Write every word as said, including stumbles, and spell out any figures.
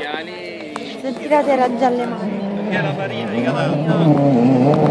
italiani. Se tirate era già le mani. Perché la farina, i catani.